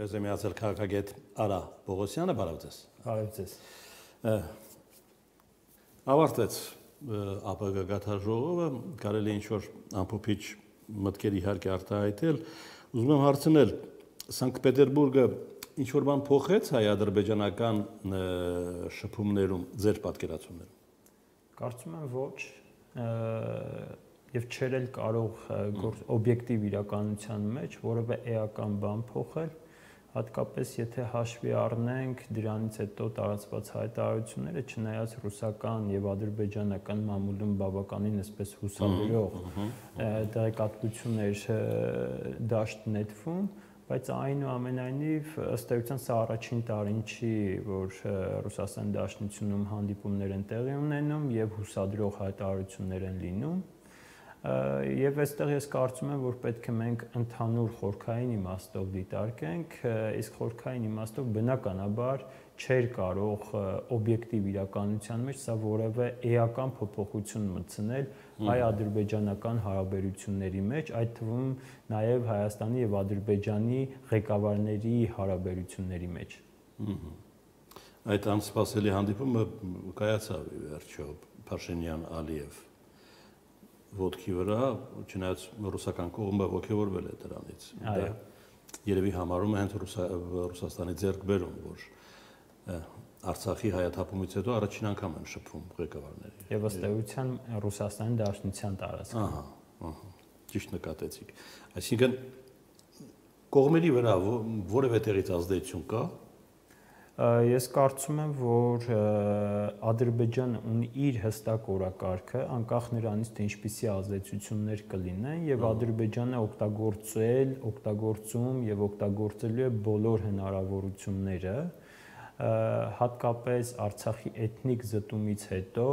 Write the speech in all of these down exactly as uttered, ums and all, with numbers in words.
Մեզ է միացել քաղաքագետ Արա Պողոսյանը, բարև ձեզ։ Բարև ձեզ։ Ավարտվեց ԱՊԳ գաթաժողովը, կարելի է ինչ-որ ամփոփիչ մտքեր իհարկե արտահայտել։ Ուզում եմ հարցնել, Սանկտ Պետերբուրգը ինչ-որ բան փոխեց հայ-ադրբեջանական շփումներում, ձեր պատկերացումներում։ Կարծում եմ ոչ, եւ չէր էլ կարող օբյեկտիվ իրականության մեջ որևէ էական բան փոխել, հատկապես եթե հաշվի առնենք դրանից հետո տարածված հայտարարությունները, չնայած ռուսական եւ ադրբեջանական մամուլում բավականին այսպես հուսալերող տեղեկատվություններ դաշտ նետվում, բայց այնուամենայնիվ ըստ էության սա առաջին տարին չի, որ Ռուսաստանի Դաշնությունում հանդիպումներ են տեղի ունենում եւ հուսադրող հայտարարություններ են լինում։ Եվ այստեղ ես կարծում եմ, որ պետք է մենք ընդհանուր խորքային իմաստով դիտարկենք, իսկ խորքային իմաստով բնականաբար չէր կարող օբյեկտիվ իրականության մեջ սա որևէ էական փոփոխություն մտցնել հայ-ադրբեջանական հարաբերությունների մեջ, այդ թվում նաև Հայաստանի եւ Ադրբեջանի ղեկավարների հարաբերությունների մեջ։ Այդ անսպասելի հանդիպումը կայացավ ի վերջո Փաշինյան-Ալիև ոտքի վրա, չնայած ռուսական կողմը ոգևորվել է դրանից։ Դա երևի համարում է հենց Ռուսաստանի ձեռքբերում, որ Արցախի հայաթափումից հետո առաջին անգամ են շփվում ղեկավարների։ Եվ ըստ էության Ռուսաստանի Դաշնության տարածքում։ Ահա, ահա, ճիշտ նկատեցիք։ Այսինքն կողմերի վրա որևէ տեղից ազդեցություն կա։ Ես կարծում եմ, որ Ադրբեջանը ունի իր հստակ օրակարգը, անկախ նրանից, թե ինչպիսի ազդեցություններ կլինեն, եւ Ադրբեջանը օգտագործել, օգտագործում եւ օգտագործելու է բոլոր հնարավորությունները, հատկապես Արցախի էթնիկ զտումից հետո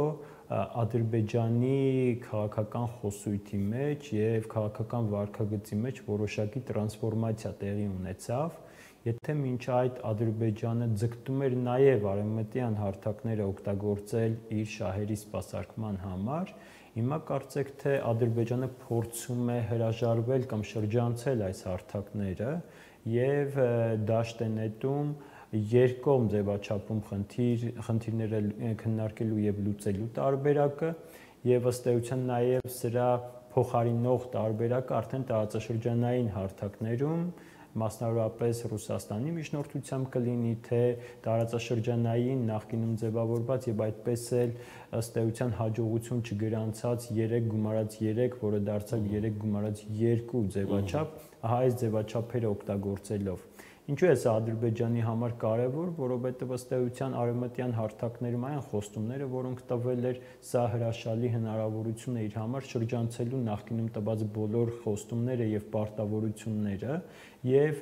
Ադրբեջանի քաղաքական խոսույթի մեջ եւ քաղաքական վարքագծի մեջ որոշակի տրանսֆորմացիա տեղի ունեցավ։ Եթե մինչ այդ Ադրբեջանը ձգտում էր նաև արևմտյան հարթակները օգտագործել իր շահերի սպասարկման համար, հիմա կարծեք թե Ադրբեջանը փորձում է հրաժարվել կամ շրջանցել այս հարթակները եւ դաշտ է նետում երկկողմ ձևաչափում խնդիր, խնդիրները քննարկելու եւ լուծելու տարբերակը եւ ըստ էության նաև սրա փոխարինող տարբերակը արդեն տարածաշրջանային հարթակներում մասնավորապես Ռուսաստանի միջնորդությամբ կլինի, թե տարածաշրջանային նախկինում ձևավորված եւ այդպես էլ ըստ էության հաջողություն չգրանցած երեք գումարած երեք, որը դարձավ երեք գումարած երկու ձևաչափ, ահա այս ձևաչափերը օգտագործելով։ Ինչու է սա Ադրբեջանի համար կարևոր, որովհետև ըստ էության արևմտյան հարթակներում այն խոստումները, որոնք տվել էր, սա հրաշալի հնարավորություն է իր համար շրջանցելու նախկինում տված բոլոր խոստումները եւ պարտավորությունները եւ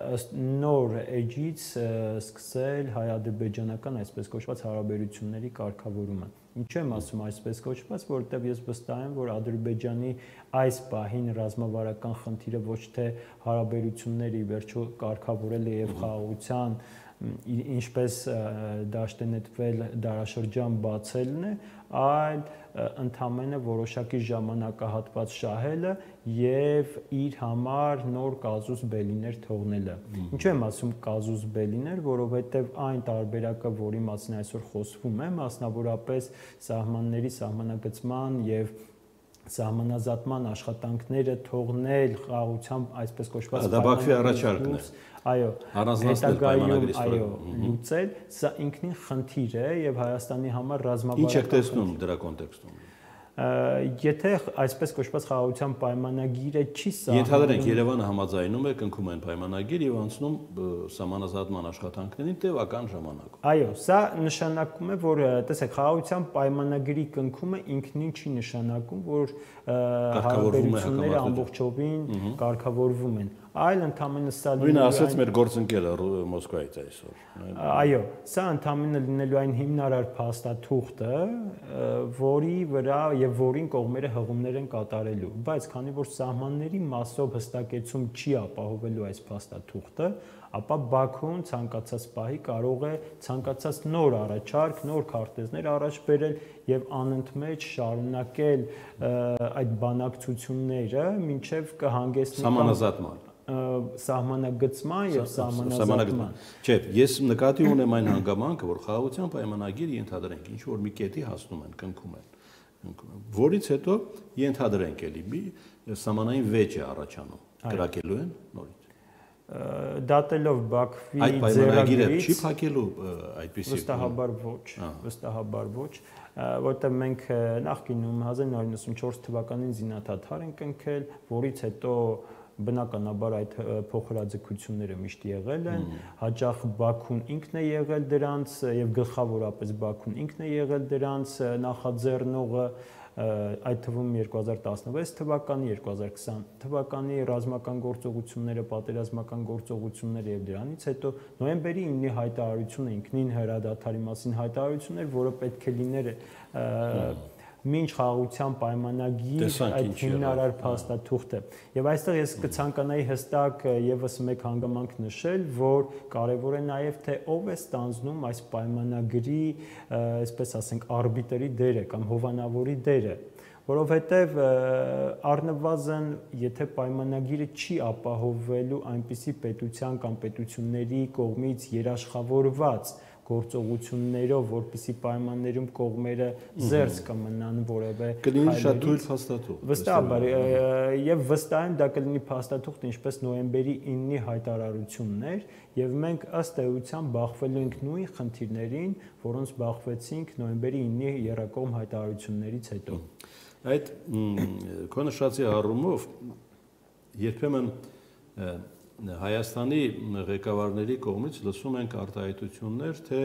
նոր էջից սկսել հայ-ադրբեջանական այսպես կոչված հարաբերությունների կարգավորումը։ Ինչու եմ ասում այսպես կոչված, որովհետև ես վստահ եմ, որ Ադրբեջանի այս պահին ռազմավարական խնդիրը ոչ թե հարաբերությունների վերջո կարգավորել է եւ խաղաղության ինչպես դաշտ է նետվել դարաշրջան բացելն է, այլ ընդամենը որոշակի ժամանակահատված շահելը եւ իր համար նոր կազուս բելիներ թողնելը։ Ինչու եմ ասում կազուս բելիներ, որովհետեւ այն տարբերակը, որի մասին այսօր խոսվում է, մասնավորապես սահմանների սահմանագծման եւ սահմանազատման աշխատանքները թողնել խաղաղությամբ այսպես կոչված դա Բաքվի առաջարկն է։ Այո, առանձնացնել պայմանագրից այո, լուծել, սա ինքնին խնդիր է եւ Հայաստանի համար ռազմավարական։ Ինչ եք տեսնում դրա կոնտեքստում։ Եթե այսպես կոչված խաղաղության պայմանագիրը չի սահմանում։ Ենթադրենք Երևանը համաձայնում է, կնքում են պայմանագիր եւ անցնում սահմանազատման աշխատանքներին տևական ժամանակ։ Այո, սա նշանակում է, որ տեսեք, խաղաղության պայմանագրի կնքումը ինքնին չի նշանակում, որ հարաբերությունները ամբողջովին կարգավորվում են, այլ ընդամենը սա լինելու է ասեց մեր գործընկերը Մոսկվայից այսօր։ Այո, սա ընդամենը լինելու այն հիմնարար փաստաթուղթը, որի վրա եւ որին կողմերը հղումներ են կատարելու, բայց քանի որ սահմանների մասով հստակեցում չի ապահովելու այս փաստաթուղթը, ապա Բաքուն ցանկացած պահի կարող է ցանկացած նոր առաջարկ, նոր քարտեզներ առաջ բերել եւ անընդմեջ շարունակել այդ բանակցությունները, մինչեւ կհանգեցնի սահմանազատման։ սահմանագծման եւ սահմանազատման։ Չէ, ես նկատի ունեմ այն հանգամանքը, որ խաղաղության պայմանագիր ենթադրենք, ինչ որ մի կետի հասնում են, կնքում են, կնքում են, որից հետո ենթադրենք էլի մի սահմանային վեճ է առաջանում, կրակելու են նորից։ Դատելով Բաքվի ձեռագիրը այդ պայմանագիրը չի փակելու այդպիսի վստահաբար ոչ, վստահաբար ոչ, որտեղ մենք նախկինում հազար նորը իննսունչորս թվականին զինադադար ենք կնքել, որից հետո բնականաբար այդ փոխհրաձգությունները միշտ եղել են, հաճախ Բաքուն ինքն է եղել դրանց եւ գլխավորապես Բաքուն ինքն է եղել դրանց նախաձեռնողը, այդ թվում երկու հազար տասնվեց թվականի, երկու հազար քսան թվականի ռազմական գործողությունները, պատերազմական գործողությունները եւ դրանից հետո նոյեմբերի ինը հայտարարությունը ինքնին հրադադարի մասին հայտարարություն էր, որը պետք է լիներ մինչ խաղաղության պայմանագիր այդ հիմնարար փաստաթուղթը։ Եվ այստեղ ես կցանկանայի հստակ եւս մեկ հանգամանք նշել, որ կարեւոր է նաեւ թե ով է ստանձնում այս պայմանագրի, այսպես ասենք, արբիտրի դերը կամ հովանավորի դերը, որովհետեւ առնվազն եթե պայմանագիրը չի ապահովվելու այնպիսի պետության կամ պետությունների կողմից երաշխավորված գործողություններով, որպիսի պայմաններում կողմերը զերծ կմնան որևէ կլինի շատ թույլ փաստաթուղթ։ Վստահաբար եւ վստահ եմ դա կլինի փաստաթուղթ ինչպես նոյեմբերի ինը հայտարարությունն էր եւ մենք ըստ էության բախվելու ենք նույն խնդիրներին, որոնց բախվեցինք նոյեմբերի ինը եռակողմ հայտարարություններից հետո։ Այդ քո նշածի առումով երբեմն Հայաստանի ղեկավարների կողմից լսում ենք արտահայտություններ, թե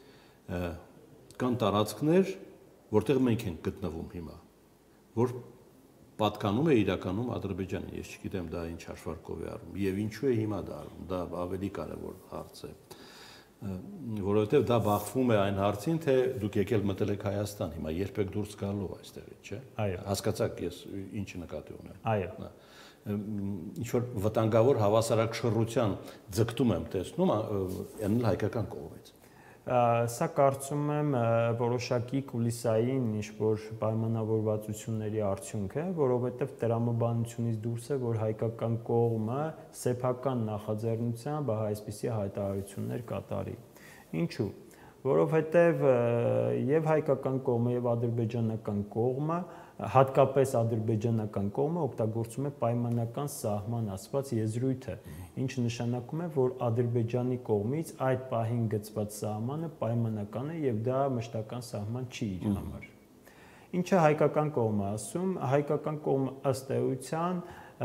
կան տարածքներ, որտեղ մենք ենք գտնվում հիմա, որ պատկանում է իրականում Ադրբեջանին, ես չգիտեմ դա ինչ հաշվարկով է առնում, եւ ինչու է հիմա դա առնում, դա ավելի կարեւոր հարց է, որովհետեւ դա բախվում է այն հարցին, թե դուք եկել մտել եք Հայաստան, հիմա երբեք դուրս գալու այստեղից, չէ՞։ Հասկացաք ես ինչ նկատի ունեմ։ Այո։ Ինչ որ վտանգավոր հավասարակշռության ձգտում եմ տեսնում այն հայկական կողմից։ Սա կարծում եմ որոշակի կուլիսային ինչ-որ պայմանավորվածությունների արդյունք է, որովհետև տրամաբանությունից դուրս է, որ հայկական կողմը սեփական նախաձեռնությամբ այսպիսի հայտարարություններ կատարի։ Ինչու՞։ Որովհետև եւ հայկական կողմը եւ ադրբեջանական կողմը, հատկապես ադրբեջանական կողմը օգտագործում է պայմանական սահման ասված եզրույթը, ինչը նշանակում է, որ Ադրբեջանի կողմից այդ պահին գծված սահմանը պայմանական է եւ դա մշտական սահման չի իր համար։ Ինչը հայկական կողմը ասում, հայկական կողմը ըստ էության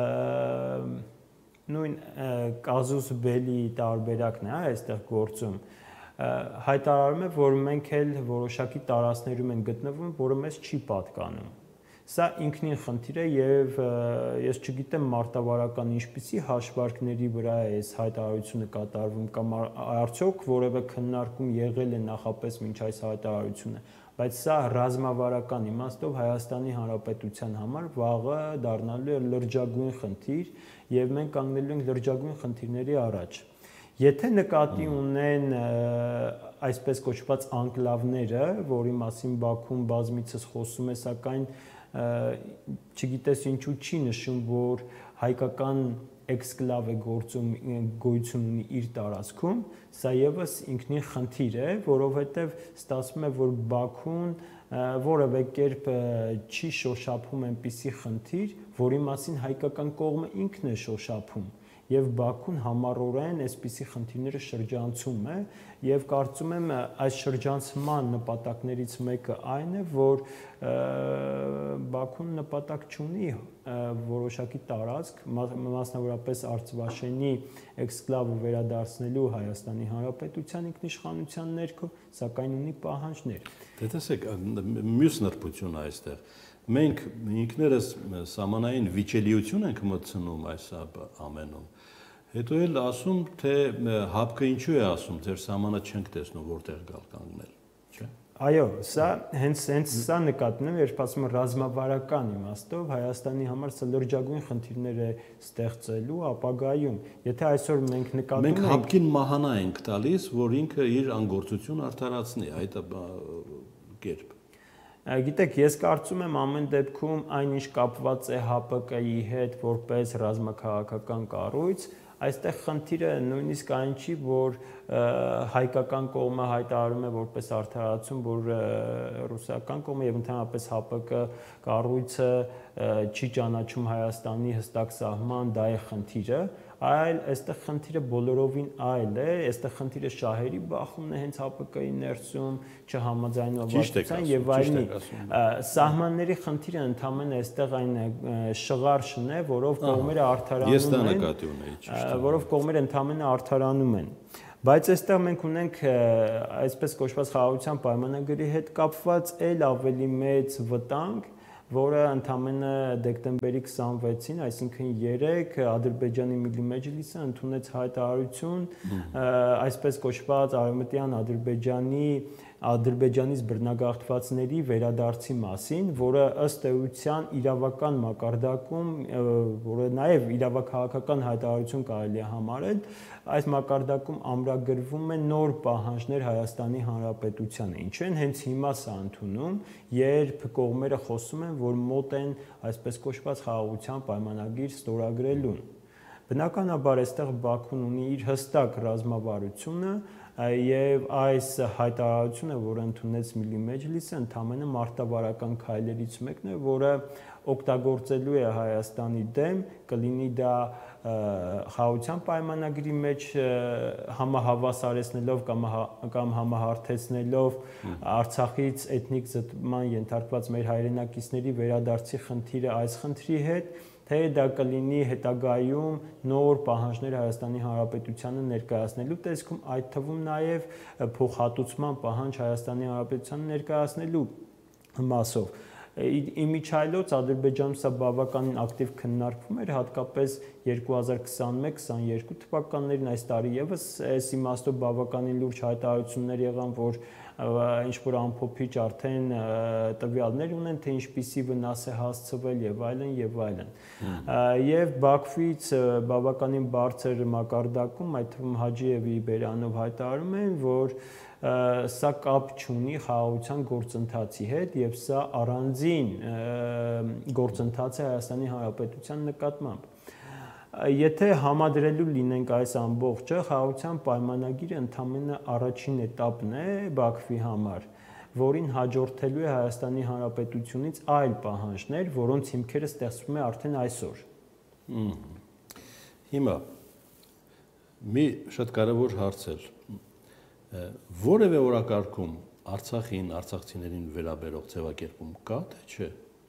նույն կազուս բելի տարբերակն է այստեղ գործում, հայտարարում է, որ մենք էլ որոշակի տարածքներում ենք գտնվում, որը մեզ չի պատկանում։ Սա ինքնին խնդիր է եւ ես չգիտեմ մարտավարական ինչպիսի հաշվարկների վրա է այս հայտարարությունը կատարվում կամ արդյոք որևէ քննարկում եղել է նախապես մինչ այս հայտարարությունը, բայց սա ռազմավարական իմաստով Հայաստանի Հանրապետության համար վաղը դառնալու է լրջագույն խնդիր եւ մենք կանգնելու ենք լրջագույն խնդիրների առաջ։ Եթե նկատի ունեն այսպես կոչված անկլավները, որի մասին Բաքուն բազմիցս խոսում է, սակայն չգիտես ինչու չի նշում, որ հայկական էքսկլավ է գործում գոյություն ունի իր տարածքում, սա եւս ինքնին խնդիր է, որովհետեւ ստացվում է, որ Բաքուն որևէ կերպ չի շոշափում այնպիսի խնդիր, որի մասին հայկական կողմը ինքն է շոշափում եւ Բաքուն համառորեն այսպիսի խնդիրները շրջանցում է եւ կարծում եմ այս շրջանցման նպատակներից մեկը այն է, որ Բաքուն նպատակ չունի որոշակի տարածք, մասնավորապես Արցվաշենի էքսկլավը վերադարձնելու Հայաստանի Հանրապետության ինքնիշխանության ներքո, սակայն ունի պահանջներ։ Դե տեսեք, մյուս նրբություն այստեղ մենք ինքներս սահմանային վիճելիություն ենք մտցնում այս ամենում։ Հետո էլ ասում, թե հապկը ինչու է ասում, ձեր սահմանը չենք տեսնում որտեղ գալ կանգնել, չէ՞։ Այո, սա հենց հենց սա նկատում եմ, երբ ասում եմ ռազմավարական իմաստով Հայաստանի համար սա լրջագույն խնդիրներ է ստեղծելու ապագայում։ Եթե այսօր մենք նկատում ենք, մենք հապկին մահանա ենք տալիս, որ ինքը իր անգործություն արդարացնի, այդ կերպ։ Գիտեք, ես կարծում եմ ամեն դեպքում այնինչ կապված է H P K-ի հետ որպես ռազմաքաղաքական կառույց, այստեղ խնդիրը նույնիսկ այն չի, որ հայկական կողմը հայտարարում է որպես արդարացում, որ ռուսական կողմը եւ ընդհանրապես H P K կառույցը չի ճանաչում Հայաստանի հստակ սահման, դա է խնդիրը, այլ այստեղ խնդիրը բոլորովին այլ է, այստեղ խնդիրը շահերի բախումն է հենց H P K-ի ներսում, չհամաձայնվածության եւ այլնի։ Սահմանների խնդիրը ընդհանրապես այստեղ այն շղարշն է, որով կողմերը արդարանում են, որով կողմերը ընդհանրապես արդարանում են։ Բայց այստեղ մենք ունենք այսպես կոչված խաղաղության պայմանագրի հետ կապված այլ ավելի մեծ վտանգ, որը ընդամենը դեկտեմբերի քսանվեցին, այսինքն երեկ Ադրբեջանի Միլլի Մեջլիսը ընդունեց հայտարարություն, այսպես կոչված Արևմտյան Ադրբեջանի Ադրբեջանից բռնագաղթվածների վերադարձի մասին, որը ըստ էության իրավական մակարդակում, որը նաև իրավաքաղաքական հայտարարություն կարելի է համարել, այս մակարդակում ամրագրվում են նոր պահանջներ Հայաստանի Հանրապետությանը։ Ինչու են հենց հիմա սա ընդունում, երբ կողմերը խոսում են, որ մոտ են այսպես կոչված խաղաղության պայմանագիր ստորագրելուն։ Բնականաբար այստեղ Բաքուն ունի իր հստակ ռազմավարությունը եւ այս հայտարարությունը, որը ընդունեց Միլլի Մեջլիսը, ընդամենը մարտավարական քայլերից մեկն է, որը օգտագործելու է Հայաստանի դեմ, կլինի դա խաղաղության պայմանագրի մեջ համահավասարեցնելով կամ կամ համահարթեցնելով Արցախից էթնիկ զտման ենթարկված մեր հայրենակիցների վերադարձի խնդիրը այս խնդրի հետ, թե դա կլինի հետագայում նոր պահանջներ Հայաստանի Հանրապետությանը ներկայացնելու տեսքում, այդ թվում նաև փոխհատուցման պահանջ Հայաստանի Հանրապետությանը ներկայացնելու մասով։ Իմիջիայլոց Ադրբեջանում սա բավականին ակտիվ քննարկվում էր, հատկապես երկու հազար քսանմեկ քսաներկու թվականներին, այս տարի եւս այս իմաստով բավականին լուրջ հայտարարություններ եղան, որ ինչ որ ամփոփիչ արդեն տվյալներ ունեն, թե ինչպիսի վնաս է հասցվել եւ այլն եւ այլն։ Եվ Բաքվից բավականին բարձր մակարդակում, այդ թվում Հաջիևի Բերանով հայտարարում են, որ սա կապ չունի խաղաղության գործընթացի հետ եւ սա առանձին գործընթաց է Հայաստանի Հանրապետության նկատմամբ։ Եթե համադրելու լինենք այս ամբողջը, խաղաղության պայմանագիրը ընդամենը առաջին էտապն է Բաքվի համար, որին հաջորդելու է Հայաստանի Հանրապետությունից այլ պահանջներ, որոնց հիմքերը ստեղծվում է արդեն այսօր։ Հիմա մի շատ կարևոր հարց է, որևէ օրակարգում Արցախին, արցախցիներին վերաբերող ձևակերպում կա, թե չէ։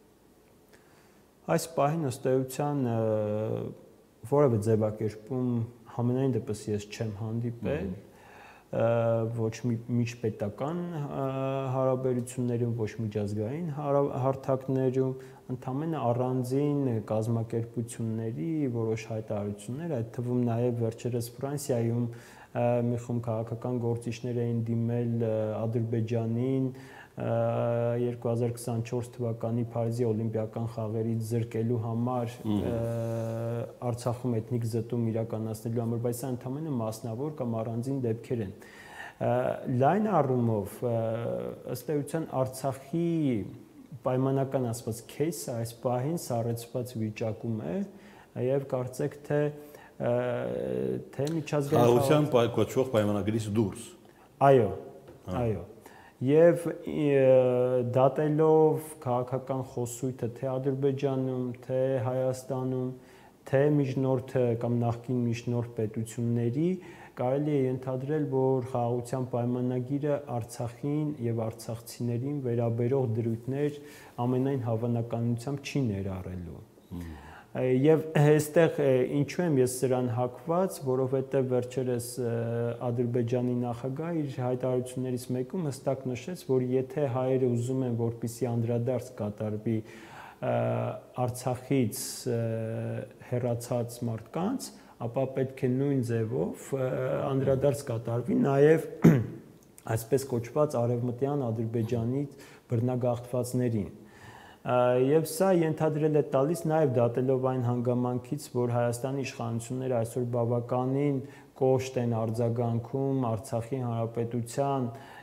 Այս պահին ըստ էության որևէ ձևակերպում համենայն դեպս ես չեմ հանդիպել, ոչ միջպետական հարաբերություններում, ոչ միջազգային հարթակներում, ընդամենը առանձին կազմակերպությունների որոշ հայտարարություններ, այդ թվում նաև վերջերս Ֆրանսիայում մի խումբ քաղաքական գործիչներ էին դիմել Ադրբեջանին երկու հազար քսանչորս թվականի Փարիզի օլիմպիական խաղերից զրկելու համար Արցախում էթնիկ զտում իրականացնելու համար, բայց սա ընդամենը մասնավոր կամ առանձին դեպքեր են։ Լայն առումով ըստ էության Արցախի պայմանական ասված քեյսը այս պահին սառեցված վիճակում է եւ կարծեք թե թե միջազգային խաղաղության կոչվող պայմանագրից դուրս։ Այո, այո։ Եվ դատելով քաղաքական խոսույթը թե Ադրբեջանում, թե Հայաստանում, թե միջնորդ կամ նախկին միջնորդ պետությունների, կարելի է ենթադրել, որ խաղաղության պայմանագիրը Արցախին եւ արցախցիներին վերաբերող դրույթներ ամենայն հավանականությամբ չի ներառելու։ Եվ այստեղ ինչու եմ ես սրան հակված, որովհետև վերջերս Ադրբեջանի նախագահը իր հայտարարություններից մեկում հստակ նշեց, որ եթե հայերը ուզում են, որպեսզի անդրադարձ կատարվի Արցախից հեռացած մարդկանց, ապա պետք է նույն ձևով անդրադարձ կատարվի նաև այսպես կոչված արևմտյան Ադրբեջանից բռնագաղթվածներին։ Եվ սա ենթադրել է տալիս նաև դատելով այն հանգամանքից, որ Հայաստանի իշխանությունները այսօր բավականին կոշտ են արձագանքում Արցախի հանրապետության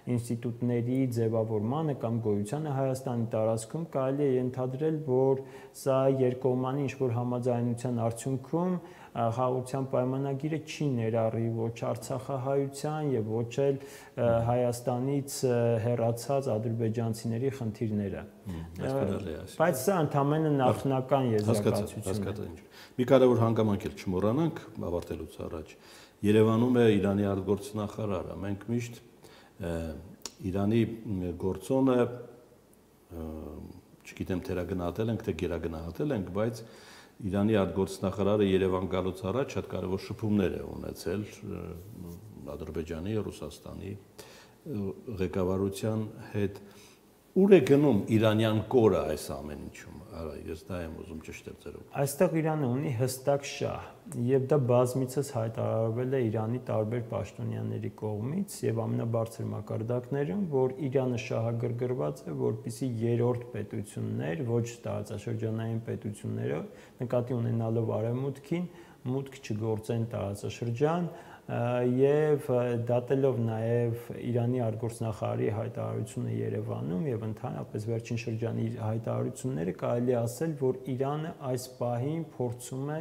ինստիտուտների ձևավորմանը կամ գոյությանը Հայաստանի տարածքում կարելի է ենթադրել, որ սա երկկողմանի ինչ-որ համաձայնության արդյունքում խաղաղության պայմանագիրը չի ներառի ոչ արցախահայության եւ ոչ էլ Հայաստանից հեռացած ադրբեջանցիների խնդիրները։ Բայց սա ընդհանրապես նախնական եզրակացություն է։ Մի կարևոր հանգամանք էլ չմոռանանք ավարտելուց առաջ։ Երևանում է Իրանի արտգործնախարարը։ Մենք միշտ Իրանի գործոնը չգիտեմ թերագնահատել ենք, թե գերագնահատել ենք, բայց Իրանի արտգործնախարարը Երևան գալուց առաջ շատ կարևոր շփումներ է ունեցել Ադրբեջանի, Ռուսաստանի ղեկավարության հետ։ Ուր է գնում իրանյան կորը այս ամեն ինչում։ Արա, ես դա եմ ուզում ճշտել ձերով։ Այստեղ Իրանը ունի հստակ շահ, եւ դա բազմիցս հայտարարվել է Իրանի տարբեր պաշտոնյաների կողմից եւ ամենաբարձր մակարդակներում, որ Իրանը շահագրգռված է, որպեսզի երրորդ պետություններ, ոչ տարածաշրջանային պետությունները, նկատի ունենալով արևմուտքին, մուտք չգործեն տարածաշրջան եւ դատելով նաեւ Իրանի արտգործնախարարի հայտարարությունը Երևանում եւ ընդհանրապես վերջին շրջանի հայտարարությունները կարելի ասել, որ Իրանը այս պահին փորձում է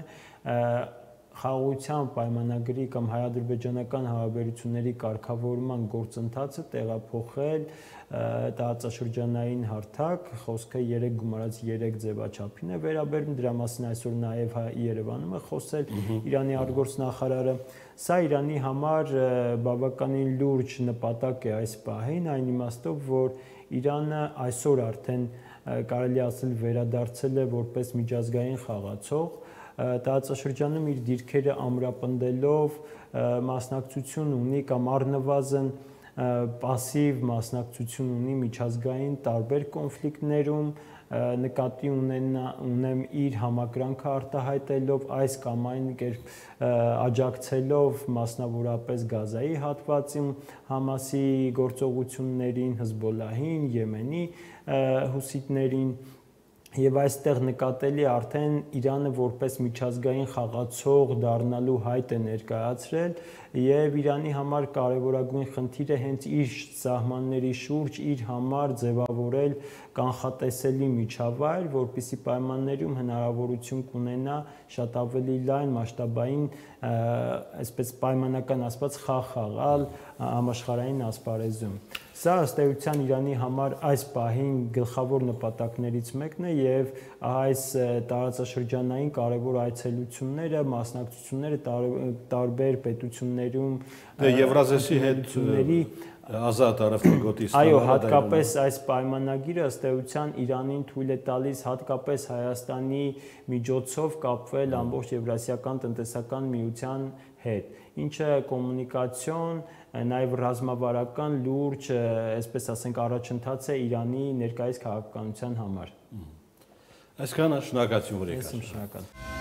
խաղաղության պայմանագրի կամ հայ-ադրբեջանական հարաբերությունների կարգավորման գործընթացը տեղափոխել տարածաշրջանային հարթակ, խոսքը երեք գումարած երեք ձևաչափին է վերաբերում, դրա մասին այսօր նաև Երևանում է խոսել Իրանի արտգործնախարարը։ Սա Իրանի համար բավականին լուրջ նպատակ է այս պահին, այն իմաստով, որ Իրանը այսօր արդեն կարելի ասել վերադարձել է որպես միջազգային խաղացող, տարածաշրջանում իր դիրքերը ամրապնդելով մասնակցություն ունի կամ առնվազն պասիվ մասնակցություն ունի միջազգային տարբեր կոնֆլիկտներում, նկատի ունեմ իր համակրանքը արտահայտելով այս կամ այն կերպ աջակցելով մասնավորապես Գազայի հատվածում Համասի գործողություններին, Հզբոլլահին, Եմենի հուսիտներին եւ այստեղ նկատելի արդեն Իրանը որպես միջազգային խաղացող դառնալու հայտ է ներկայացրել եւ Իրանի համար կարեւորագույն խնդիրը հենց իր սահմանների շուրջ իր համար ձևավորել կանխատեսելի միջավայր, որպեսզի պայմաններում հնարավորություն կունենա շատ ավելի լայն մասշտաբային, այսպես պայմանական ասած, խաղ խաղալ համաշխարհային ասպարեզում։ Սա ըստ էության Իրանի համար այս պահին գլխավոր նպատակներից մեկն է եւ այս տարածաշրջանային կարևոր այցելությունները, մասնակցությունները տարբեր պետություններում Եվրազեսի հետ ազատ առևտրագոտի Այո, հատկապես այս պայմանագիրը ըստ էության Իրանին թույլ է տալիս հատկապես Հայաստանի միջոցով կապվել ամբողջ Եվրասիական տնտեսական միության հետ, ինչը կոմունիկացիոն, նաև ռազմավարական լուրջ, այսպես ասենք, առաջընթաց է Իրանի ներկայիս քաղաքականության համար։ Այսքանը շնորհակալություն, որ եկաք։ Ես շնորհակալ։